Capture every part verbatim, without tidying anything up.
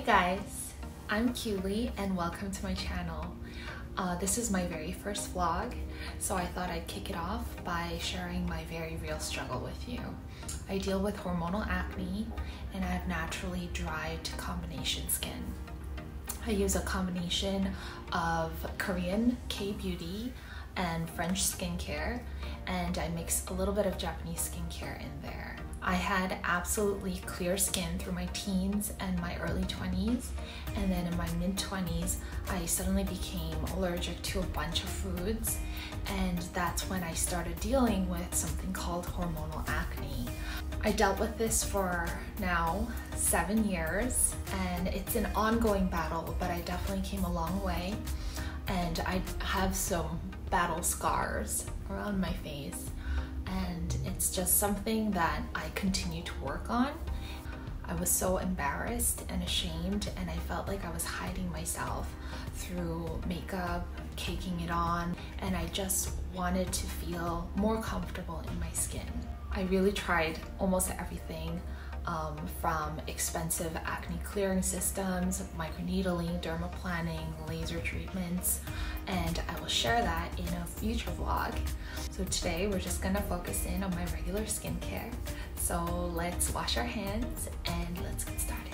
Hey guys, I'm Kyulee and welcome to my channel. Uh, this is my very first vlog, so I thought I'd kick it off by sharing my very real struggle with you. I deal with hormonal acne and I have naturally dry to combination skin. I use a combination of Korean kbeauty and French skincare, and I mix a little bit of Japanese skincare in there. I had absolutely clear skin through my teens and my early twenties, and then in my mid twenties I suddenly became allergic to a bunch of foods, and that's when I started dealing with something called hormonal acne. I dealt with this for now seven years and it's an ongoing battle, but I definitely came a long way, and I have some battle scars around my face, and it's just something that I continue to work on. I was so embarrassed and ashamed, and I felt like I was hiding myself through makeup, caking it on, and I just wanted to feel more comfortable in my skin. I really tried almost everything, um, from expensive acne clearing systems, microneedling, dermaplaning, laser treatments, and I will share that in a future vlog. So today we're just gonna focus in on my regular skincare. So let's wash our hands and let's get started.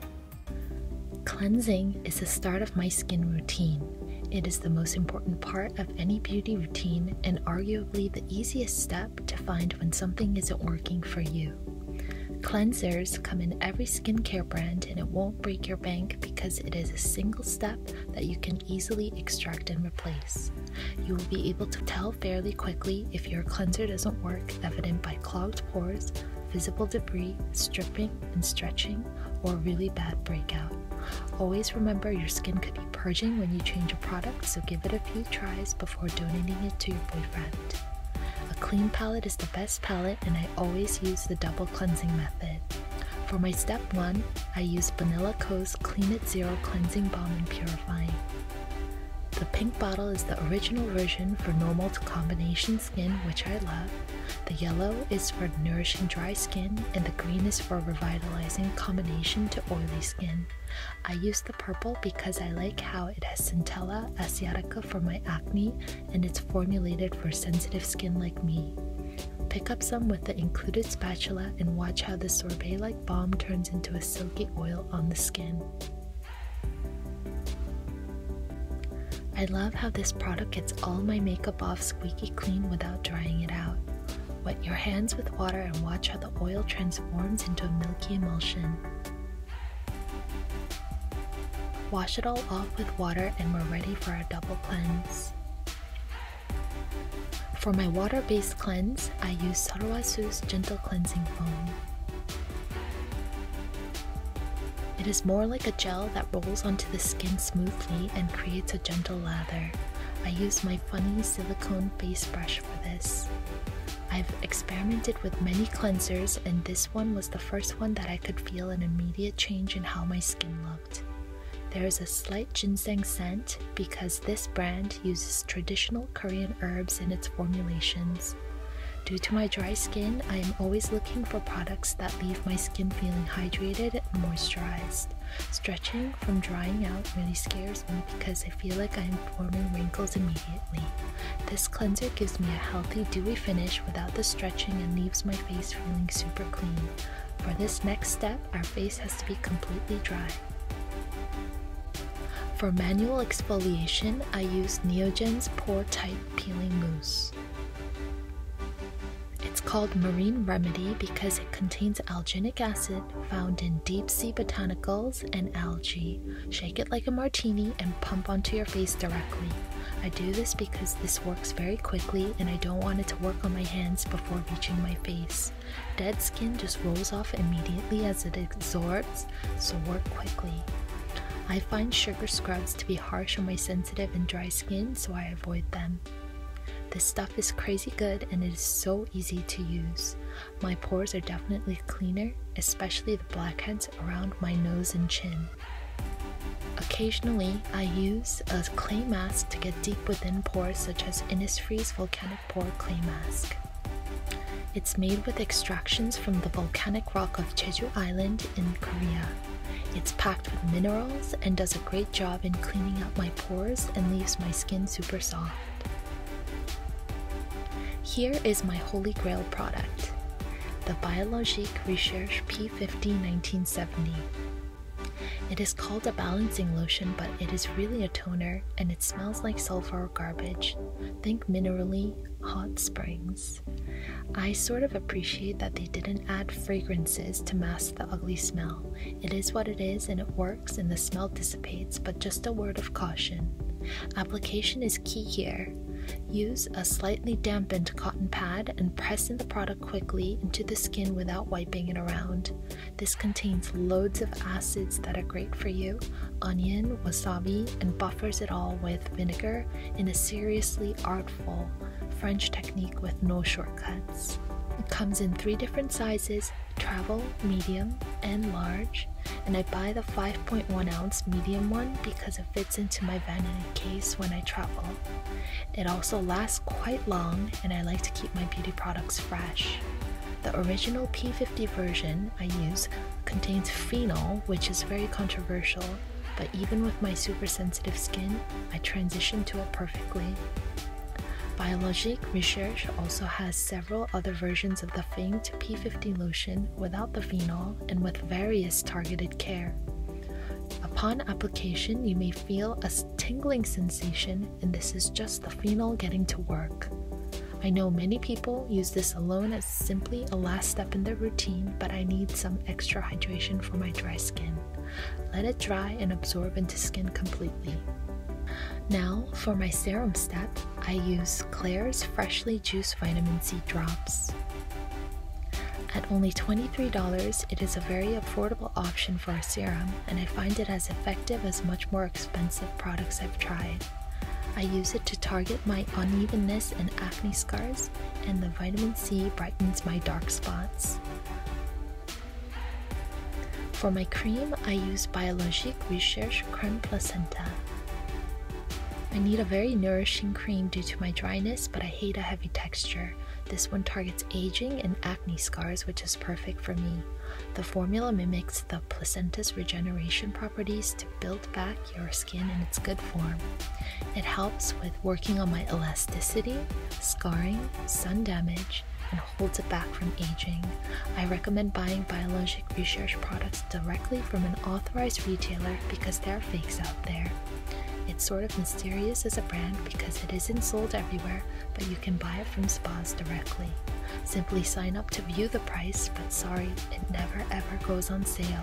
Cleansing is the start of my skin routine. It is the most important part of any beauty routine and arguably the easiest step to find when something isn't working for you. Cleansers come in every skincare brand and it won't break your bank because it is a single step that you can easily extract and replace. You will be able to tell fairly quickly if your cleanser doesn't work, evident by clogged pores, visible debris, stripping and stretching, or really bad breakout. Always remember your skin could be purging when you change a product, so give it a few tries before donating it to your boyfriend. A clean palette is the best palette, and I always use the double cleansing method. For my step one, I use Banila's Clean It Zero Cleansing Balm and Purifying. The pink bottle is the original version for normal to combination skin, which I love. The yellow is for nourishing dry skin, and the green is for revitalizing combination to oily skin. I use the purple because I like how it has Centella asiatica for my acne, and it's formulated for sensitive skin like me. Pick up some with the included spatula and watch how the sorbet-like balm turns into a silky oil on the skin. I love how this product gets all my makeup off squeaky clean without drying it out. Wet your hands with water and watch how the oil transforms into a milky emulsion. Wash it all off with water and we're ready for our double cleanse. For my water-based cleanse, I use Sulwhasoo's Gentle Cleansing Foam. It is more like a gel that rolls onto the skin smoothly and creates a gentle lather. I use my funny silicone face brush for this. I've experimented with many cleansers, and this one was the first one that I could feel an immediate change in how my skin looked. There is a slight ginseng scent because this brand uses traditional Korean herbs in its formulations. Due to my dry skin, I am always looking for products that leave my skin feeling hydrated and moisturized. Stretching from drying out really scares me because I feel like I am forming wrinkles immediately. This cleanser gives me a healthy, dewy finish without the stretching and leaves my face feeling super clean. For this next step, our face has to be completely dry. For manual exfoliation, I use Neogen's Pore Tight Peeling Mousse. It's called Marine Remedy because it contains alginic acid found in deep sea botanicals and algae. Shake it like a martini and pump onto your face directly. I do this because this works very quickly and I don't want it to work on my hands before reaching my face. Dead skin just rolls off immediately as it absorbs, so work quickly. I find sugar scrubs to be harsh on my sensitive and dry skin, so I avoid them. This stuff is crazy good and it is so easy to use. My pores are definitely cleaner, especially the blackheads around my nose and chin. Occasionally, I use a clay mask to get deep within pores, such as Innisfree's Volcanic Pore Clay Mask. It's made with extractions from the volcanic rock of Jeju Island in Korea. It's packed with minerals and does a great job in cleaning out my pores and leaves my skin super soft. Here is my holy grail product, the Biologique Recherche P fifty nineteen seventy. It is called a balancing lotion, but it is really a toner, and it smells like sulfur or garbage. Think minerally hot springs. I sort of appreciate that they didn't add fragrances to mask the ugly smell. It is what it is and it works and the smell dissipates, but just a word of caution. Application is key here. Use a slightly dampened cotton pad and press in the product quickly into the skin without wiping it around. This contains loads of acids that are great for you, onion, wasabi, and buffers it all with vinegar in a seriously artful French technique with no shortcuts. It comes in three different sizes, travel, medium, and large, and I buy the five point one ounce medium one because it fits into my vanity case when I travel. It also lasts quite long, and I like to keep my beauty products fresh. The original P fifty version I use contains phenol, which is very controversial, but even with my super sensitive skin, I transition to it perfectly. Biologique Recherche also has several other versions of the famed P fifty lotion without the phenol and with various targeted care. Upon application, you may feel a tingling sensation, and this is just the phenol getting to work. I know many people use this alone as simply a last step in their routine, but I need some extra hydration for my dry skin. Let it dry and absorb into skin completely. Now, for my serum step, I use Klairs Freshly Juiced Vitamin C Drops. At only twenty-three dollars, it is a very affordable option for a serum, and I find it as effective as much more expensive products I've tried. I use it to target my unevenness and acne scars, and the vitamin C brightens my dark spots. For my cream, I use Biologique Recherche Creme Placenta. I need a very nourishing cream due to my dryness, but I hate a heavy texture. This one targets aging and acne scars, which is perfect for me. The formula mimics the placenta's regeneration properties to build back your skin in its good form. It helps with working on my elasticity, scarring, sun damage, and holds it back from aging. I recommend buying Biologique Recherche products directly from an authorized retailer because there are fakes out there. It's sort of mysterious as a brand because it isn't sold everywhere, but you can buy it from spas directly. Simply sign up to view the price, but sorry, it never ever goes on sale.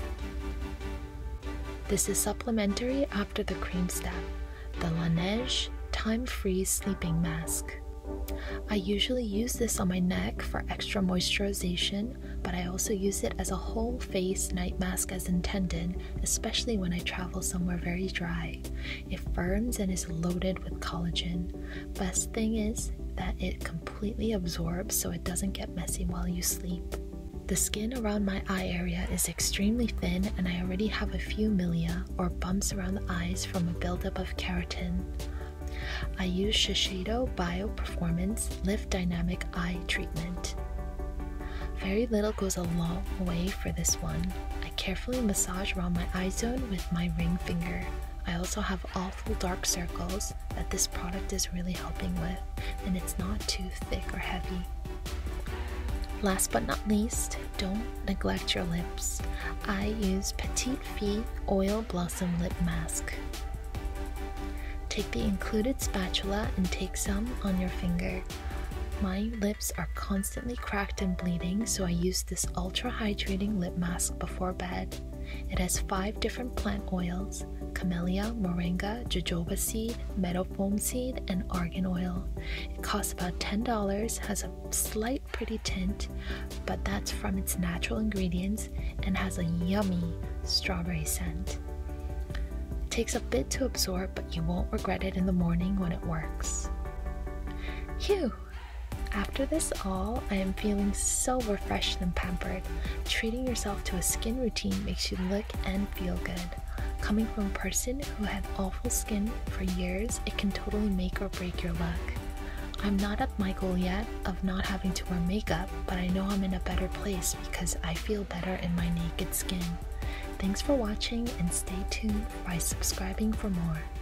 This is supplementary after the cream step, the Laneige Timefreeze Sleeping Mask. I usually use this on my neck for extra moisturization, but I also use it as a whole face night mask as intended, especially when I travel somewhere very dry. It firms and is loaded with collagen. Best thing is that it completely absorbs so it doesn't get messy while you sleep. The skin around my eye area is extremely thin, and I already have a few milia or bumps around the eyes from a buildup of keratin. I use Shiseido Bio Performance Lift Dynamic Eye Treatment. Very little goes a long way for this one. I carefully massage around my eye zone with my ring finger. I also have awful dark circles that this product is really helping with, and it's not too thick or heavy. Last but not least, don't neglect your lips. I use Petitfee Oil Blossom Lip Mask. Take the included spatula and take some on your finger. My lips are constantly cracked and bleeding, so I use this ultra hydrating lip mask before bed. It has five different plant oils: camellia, moringa, jojoba seed, meadow foam seed, and argan oil. It costs about ten dollars, has a slight pretty tint, but that's from its natural ingredients, and has a yummy strawberry scent. It takes a bit to absorb, but you won't regret it in the morning when it works. Phew! After this all, I am feeling so refreshed and pampered. Treating yourself to a skin routine makes you look and feel good. Coming from a person who had awful skin for years, it can totally make or break your look. I'm not at my goal yet of not having to wear makeup, but I know I'm in a better place because I feel better in my naked skin. Thanks for watching and stay tuned by subscribing for more.